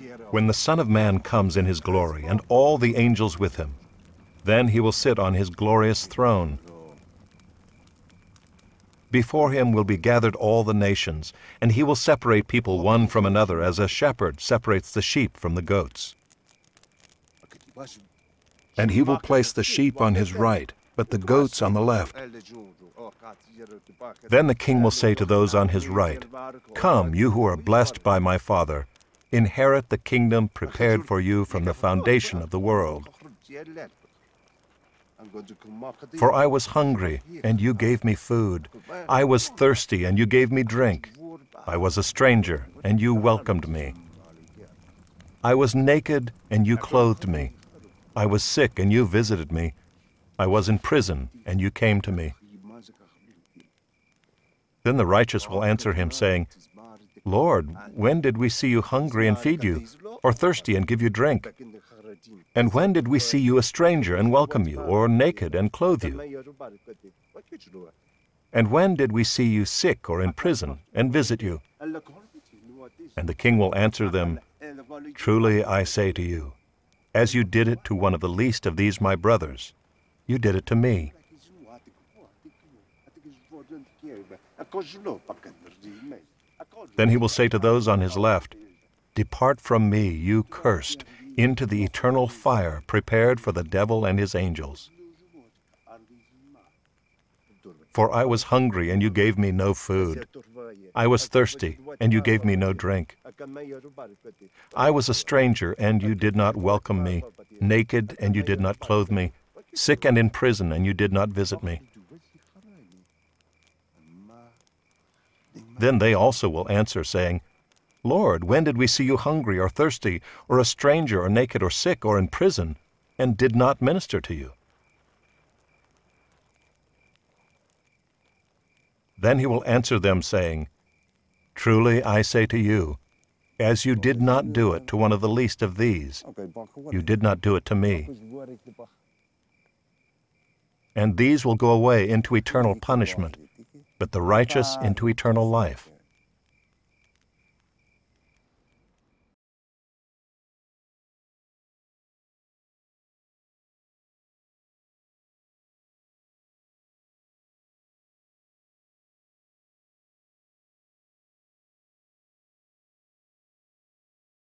when the Son of Man comes in his glory, and all the angels with him, then he will sit on his glorious throne. Before him will be gathered all the nations, and he will separate people one from another as a shepherd separates the sheep from the goats. And he will place the sheep on his right, but the goats on the left. Then the king will say to those on his right, "Come, you who are blessed by my Father, inherit the kingdom prepared for you from the foundation of the world. For I was hungry, and you gave me food. I was thirsty, and you gave me drink. I was a stranger, and you welcomed me. I was naked, and you clothed me. I was sick, and you visited me. I was in prison, and you came to me." Then the righteous will answer him, saying, "Lord, when did we see you hungry and feed you, or thirsty and give you drink? And when did we see you a stranger and welcome you, or naked and clothe you? And when did we see you sick or in prison and visit you?" And the king will answer them, "Truly I say to you, as you did it to one of the least of these my brothers, you did it to me." Then he will say to those on his left, "Depart from me, you cursed, into the eternal fire prepared for the devil and his angels. For I was hungry, and you gave me no food. I was thirsty, and you gave me no drink. I was a stranger, and you did not welcome me, naked, and you did not clothe me, sick and in prison, and you did not visit me." Then they also will answer, saying, "Lord, when did we see you hungry or thirsty, or a stranger or naked or sick or in prison, and did not minister to you?" Then he will answer them, saying, "Truly I say to you, as you did not do it to one of the least of these, you did not do it to me." And these will go away into eternal punishment, but the righteous into eternal life.